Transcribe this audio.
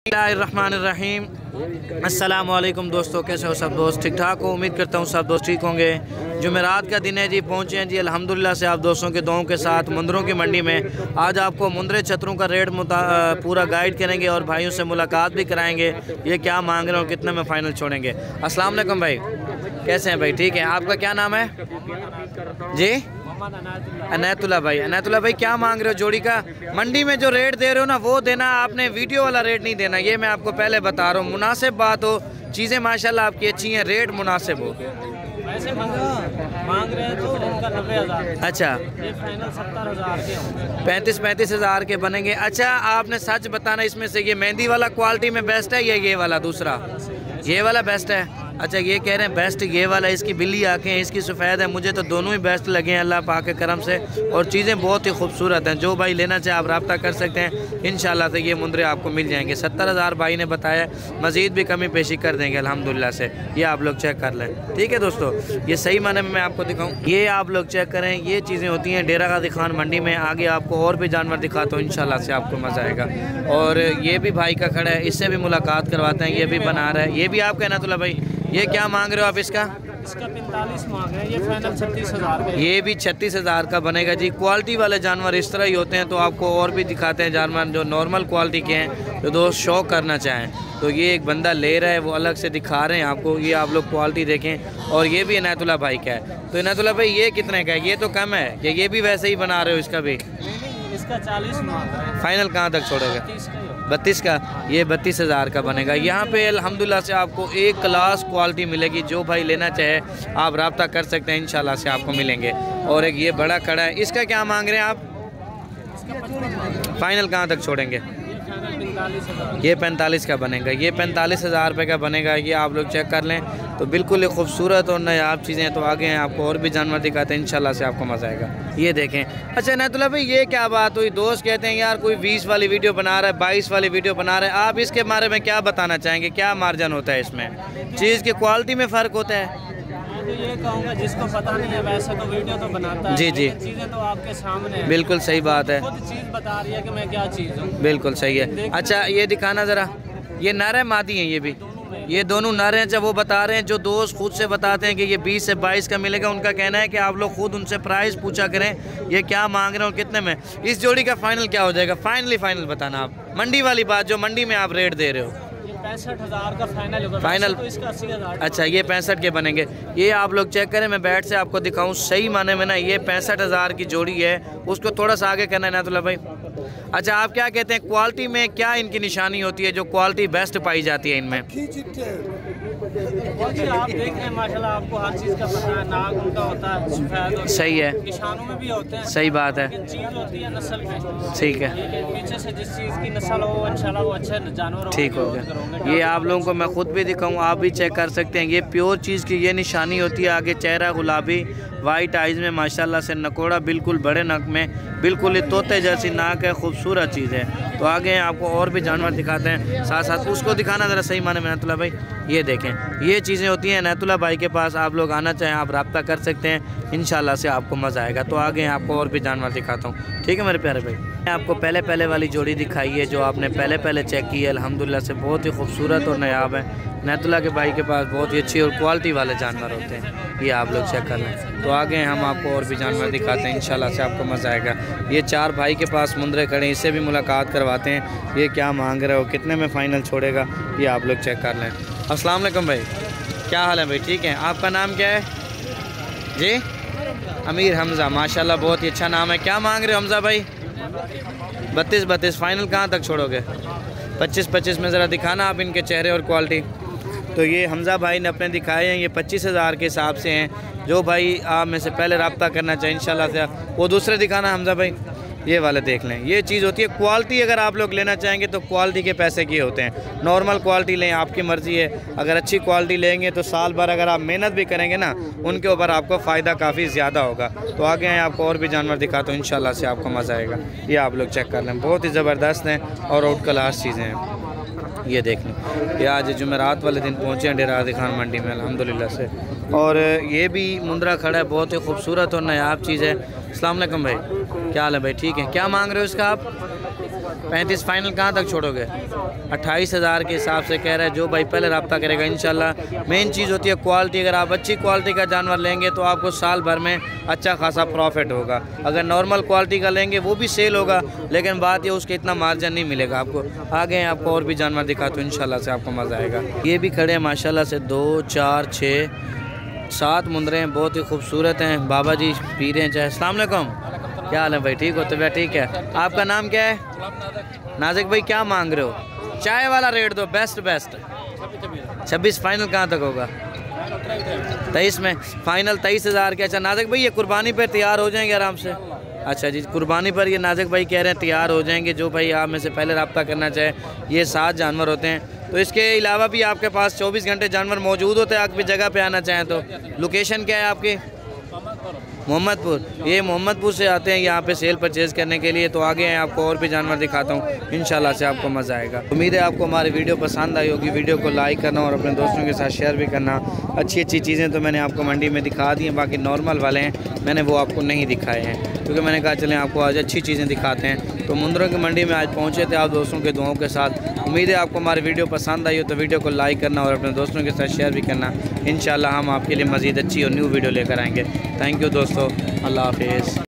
बिस्मिल्लाहिर्रहमानिर्रहीम। अस्सलाम वालेकुम दोस्तों, कैसे हो सब दोस्त? ठीक ठाक हो? उम्मीद करता हूँ सब दोस्त ठीक होंगे। जुमेरात का दिन है जी, पहुँचे हैं जी अल्हम्दुलिल्लाह से आप दोस्तों के दुआओं के साथ मुंदरों की मंडी में। आज आपको मुंदरे छतरों का रेट पूरा गाइड करेंगे और भाइयों से मुलाकात भी कराएंगे, ये क्या मांग रहे हैं और कितने में फ़ाइनल छोड़ेंगे। अस्सलाम वालेकुम भाई, कैसे हैं भाई? ठीक है। आपका क्या नाम है जी? अनैतुल्ला भाई। अनैतुल्ला भाई, क्या मांग रहे हो जोड़ी का? मंडी में जो रेट दे रहे हो ना वो देना, आपने वीडियो वाला रेट नहीं देना, ये मैं आपको पहले बता रहा हूँ। मुनासिब बात हो, चीज़ें माशाल्लाह आपकी अच्छी हैं, रेट मुनासिब हो। वैसे मांग रहे हैं तो उनका 90,000। अच्छा, ये फाइनल 70,000 के होंगे। 35 हज़ार के बनेंगे। अच्छा, आपने सच बताना, इसमें से ये मेहंदी वाला क्वालिटी में बेस्ट है या ये वाला दूसरा? ये वाला बेस्ट है। अच्छा, ये कह रहे हैं बेस्ट ये वाला, इसकी बिल्ली आँखें हैं, इसकी सफ़ेद है। मुझे तो दोनों ही बेस्ट लगे हैं अल्लाह पाक के करम से, और चीज़ें बहुत ही खूबसूरत हैं। जो भाई लेना चाहे आप रब्ता कर सकते हैं, इंशाल्लाह से ये मुंदरे आपको मिल जाएंगे। 70,000 भाई ने बताया, मज़ीद भी कमी पेशी कर देंगे अल्हम्दुलिल्लाह से। ये आप लोग चेक कर लें, ठीक है दोस्तों। ये सही माने में मैं आपको दिखाऊँ, ये आप लोग चेक करें, ये चीज़ें होती हैं डेरा गाज़ी खान मंडी में। आगे आपको और भी जानवर दिखाता हूँ, इंशाल्लाह से आपको मज़ा आएगा। और ये भी भाई का खड़ा है, इससे भी मुलाकात करवाते हैं। ये भी बना रहा है, ये भी आपका अनैतुल्ला भाई। ये क्या मांग रहे हो आप इसका? इसका 45 मांग रहे हैं, ये फाइनल 36,000 का। ये भी 36,000 का बनेगा जी। क्वालिटी वाले जानवर इस तरह ही होते हैं। तो आपको और भी दिखाते हैं जानवर जो नॉर्मल क्वालिटी के हैं, जो दोस्त शौक करना चाहें। तो ये एक बंदा ले रहा है, वो अलग से दिखा रहे हैं आपको। ये आप लोग क्वालिटी देखें। और ये भी अनैतुल्ला भाई का है। तो अनैतुल्ला भाई, ये कितने का है? ये तो कम है कि ये भी वैसे ही बना रहे हो? इसका भी नहीं, इसका 40 मांग रहे हैं। फाइनल कहाँ तक छोड़ोगे? 32 का। ये 32,000 का बनेगा। यहाँ पे अल्हम्दुलिल्लाह से आपको एक क्लास क्वालिटी मिलेगी। जो भाई लेना चाहे आप रब्ता कर सकते हैं, इंशाल्लाह से आपको मिलेंगे। और एक ये बड़ा खड़ा है, इसका क्या मांग रहे हैं आप? फाइनल कहाँ तक छोड़ेंगे? ये 45 का बनेगा। ये 45,000 रुपये का बनेगा। ये आप लोग चेक कर लें। तो बिल्कुल ही खूबसूरत और नायाब चीज़ें। तो आगे हैं, आपको और भी जानवर दिखाते हैं, इंशाल्लाह से आपको मज़ा आएगा। ये देखें। अच्छा अनैतुल्ला भाई, ये क्या बात हुई? दोस्त कहते हैं यार कोई 20 वाली वीडियो बना रहा है, 22 वाली वीडियो बना रहा है। आप इसके बारे में क्या बताना चाहेंगे? क्या मार्जिन होता है इसमें? चीज़ की क्वालिटी में फ़र्क होता है? तो ये कहूँगा, जिसको पता नहीं है वैसे तो वीडियो तो बनाता है। जी जी, चीज़ें तो आपके सामने हैं। बिल्कुल सही बात है। खुद चीज़ बता रही है कि मैं क्या चीज़ हूँ। बिल्कुल सही है। अच्छा, ये दिखाना ज़रा। ये नर है मादी हैं? ये भी, ये दोनों नर हैं। जब वो बता रहे हैं, जो दोस्त खुद से बताते हैं कि ये 20 से 22 का मिलेगा, उनका कहना है कि आप लोग खुद उनसे प्राइस पूछा करें, ये क्या मांग रहे हैं और कितने में। इस जोड़ी का फाइनल क्या हो जाएगा? फाइनल बताना आप, मंडी वाली बात, जो मंडी में आप रेट दे रहे हो। 65,000 का फाइनल होगा। फाइनल तो इसका 80,000। अच्छा, ये 65 के बनेंगे। ये आप लोग चेक करें, मैं बैठ से आपको दिखाऊं सही माने में ना। ये 65,000 की जोड़ी है। उसको थोड़ा सा आगे करना है अनैतुल्ला भाई। अच्छा, आप क्या कहते हैं, क्वालिटी में क्या इनकी निशानी होती है, जो क्वालिटी बेस्ट पाई जाती है इनमें? आप देख रहे हैं माशाल्लाह, आपको हर चीज़ का पता है। नाक उनका होता है सफेद, सही है, निशानों में भी होते हैं। सही बात है। चीज़ होती है नस्ल में। ठीक है, पीछे से जिस चीज़ की नस्ल हो इंशाल्लाह वो अच्छे जानवर ठीक हो गया। ये आप लोगों को मैं खुद भी दिखाऊं, आप भी चेक कर सकते हैं। ये प्योर चीज़ की ये निशानी होती है। आगे चेहरा गुलाबी, वाइट आइज़ में माशाल्लाह से नकोड़ा, बिल्कुल बड़े नक में, बिल्कुल ही तोते जैसी नाक है। खूबसूरत चीज़ है। तो आगे आपको और भी जानवर दिखाते हैं, साथ साथ उसको दिखाना ज़रा सही माने में अनैतुल्ला भाई। ये देखें, ये चीज़ें होती हैं अनैतुल्ला भाई के पास। आप लोग आना चाहें, आप रब्ता कर सकते हैं, इंशाल्लाह से आपको मज़ा आएगा। तो आगे आपको और भी जानवर दिखाता हूँ, ठीक है मेरे प्यारे भाई। मैं आपको पहले वाली जोड़ी दिखाई है, जो आपने पहले चेक की है, अल्हम्दुलिल्लाह से बहुत ही खूबसूरत और नायाब है। अनैतुल्ला के भाई के पास बहुत ही अच्छी और क्वालिटी वाले जानवर होते हैं। ये आप लोग चेक कर लें। तो आगे हम आपको और भी जानवर दिखाते हैं, इंशाल्लाह से आपको मज़ा आएगा। ये 4 भाई के पास मुंदरे खड़े हैं, इससे भी मुलाकात करवाते हैं। ये क्या मांग रहे हो, कितने में फ़ाइनल छोड़ेगा, ये आप लोग चेक कर लें। अस्सलाम वालेकुम भाई, क्या हाल है भाई? ठीक है। आपका नाम क्या है जी? अमीर हमज़ा, माशाल्लाह बहुत ही अच्छा नाम है। क्या मांग रहे हो हमज़ा भाई? 32। फाइनल कहाँ तक छोड़ोगे? 25 में ज़रा दिखाना आप इनके चेहरे और क्वालिटी। तो ये हमज़ा भाई ने अपने दिखाए हैं, ये 25,000 के हिसाब से हैं। जो भाई आप में से पहले रब्ता करना चाहिए, इंशाल्लाह से वो दूसरे दिखाना हमज़ा भाई। ये वाले देख लें। ये चीज़ होती है क्वालिटी। अगर आप लोग लेना चाहेंगे तो क्वालिटी के पैसे किए होते हैं। नॉर्मल क्वालिटी लें, आपकी मर्ज़ी है। अगर अच्छी क्वालिटी लेंगे तो साल भर अगर आप मेहनत भी करेंगे ना, उनके ऊपर आपको फ़ायदा काफ़ी ज़्यादा होगा। तो आगे हैं, आपको और भी जानवर दिखाता हूँ, इंशाल्लाह से आपको मज़ा आएगा। ये आप लोग चेक कर लें, बहुत ही ज़बरदस्त हैं और आउट क्लास चीज़ें हैं। ये देख लें। ये आज जुमेरात वाले दिन पहुँचे हैं डेरा गाज़ी खान मंडी में अल्हम्दुलिल्लाह से। और ये भी मुंदरा खड़ा है, बहुत ही खूबसूरत और नायाब चीज़ है। अस्सलाम वालेकुम भाई, क्या हाल है भाई? ठीक है। क्या मांग रहे हो इसका आप? 35 फाइनल कहाँ तक छोड़ोगे? 28,000 के हिसाब से कह रहा है। जो भाई पहले रब्ता करेगा इंशाल्लाह। मेन चीज़ होती है क्वालिटी। अगर आप अच्छी क्वालिटी का जानवर लेंगे तो आपको साल भर में अच्छा खासा प्रॉफिट होगा। अगर नॉर्मल क्वालिटी का लेंगे वो भी सेल होगा, लेकिन बात ये उसके इतना मार्जिन नहीं मिलेगा आपको। आगे आपको और भी जानवर दिखाता हूँ, इंशाल्लाह से आपको मज़ा आएगा। ये भी खड़े हैं माशाल्लाह से 2, 4, 6, 7 मुंदरे हैं, बहुत ही खूबसूरत हैं। बाबा जी पी रहे हैं चाय। अस्सलाम वालेकुम, क्या हाल है भाई? ठीक हो? तबीयत ठीक है? आपका नाम क्या है? नाजिक भाई, क्या मांग रहे हो? चाय वाला रेट दो, बेस्ट 26 फाइनल कहाँ तक होगा? 23 में फाइनल 23,000 के। अच्छा नाजिक भाई, ये कुर्बानी पर तैयार हो जाएंगे आराम से? अच्छा जी, कुर्बानी पर ये नाजिक भाई कह रहे हैं तैयार हो जाएंगे। जो भाई आप में से पहले रब्ता करना चाहे, ये 7 जानवर होते हैं। तो इसके अलावा भी आपके पास 24 घंटे जानवर मौजूद होते हैं। आप भी जगह पे आना चाहें तो लोकेशन क्या है आपकी? मोहम्मदपुर। ये मोहम्मदपुर से आते हैं यहाँ पे सेल परचेज़ करने के लिए। तो आगे हैं, आपको और भी जानवर दिखाता हूँ, इंशाल्लाह से आपको मज़ा आएगा। उम्मीद है आपको हमारी वीडियो पसंद आई होगी। वीडियो को लाइक करना और अपने दोस्तों के साथ शेयर भी करना। अच्छी अच्छी चीज़ें तो मैंने आपको मंडी में दिखा दी हैं, बाकी नॉर्मल वाले हैं मैंने वो आपको नहीं दिखाए हैं, क्योंकि मैंने कहा चलें आपको आज अच्छी चीज़ें दिखाते हैं। तो मुंदरों की मंडी में आज पहुँचे थे आप दोस्तों के दुआओं के साथ। उम्मीद है आपको हमारी वीडियो पसंद आई हो तो वीडियो को लाइक करना और अपने दोस्तों के साथ शेयर भी करना। इंशाल्लाह हम आपके लिए मज़ीद अच्छी और न्यू वीडियो लेकर आएँगे। थैंक यू दोस्तों, अल्लाह हाफिज़।